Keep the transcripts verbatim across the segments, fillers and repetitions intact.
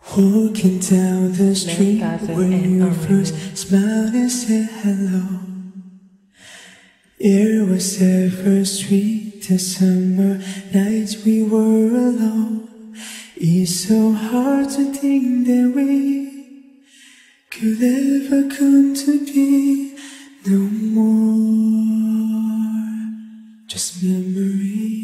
Walking down the street where you first smiled and said hello. It was ever sweet, the summer nights we were alone. It's so hard to think that we could ever come to be no more, just memories.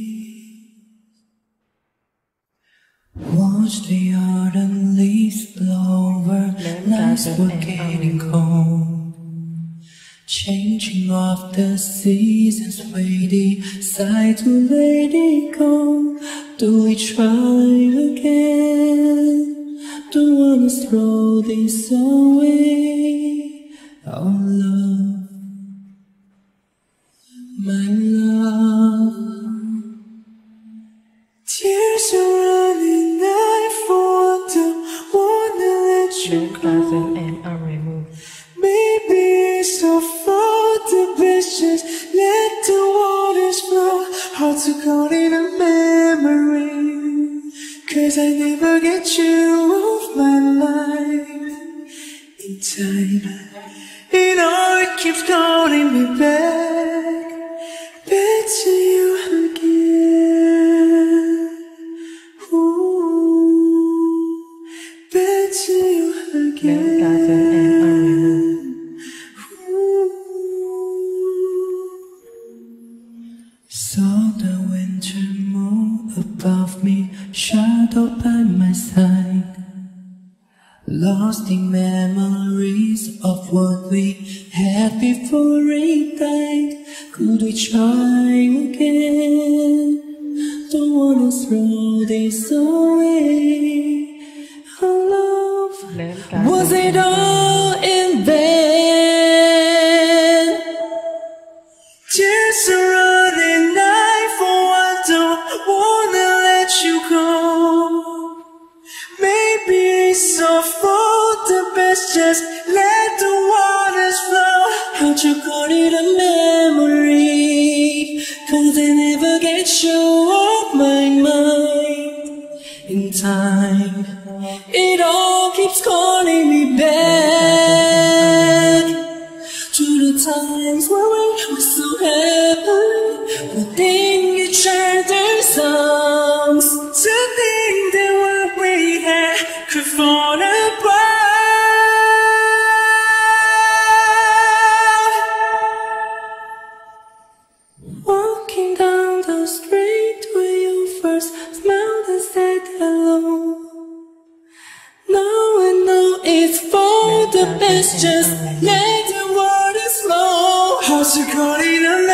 Watch the autumn leaves blow over, nights were getting cold, changing of the seasons, we decide to let it go. Do we try again? Don't wanna throw this away. Our love, my love. Tears are running, I for don't wanna let you go. M R removed. Maybe it's all for the best, just let the waters flow. Hard to call it a memory, cause I never get you off my mind. In time, it all keeps calling me back, back to you again. Ooh, back to you again. Saw the winter moon above me, shadowed by my side, lost in memories of what we had before it died. Could we try again? Don't wanna throw this away. Our love, was it all in vain? Tears are running, I for one don't wanna let you go. Maybe it's all for the best, just let the waters flow. How'd you call it a memory? Cause I never get you off my mind. In time, it all keeps calling me back to the times where we were so happy, within each other's arms, to think that what we had could fall apart. Walking down the street where you first smiled and said hello. Now I know it's for the best, just let the waters flow. How's it calling?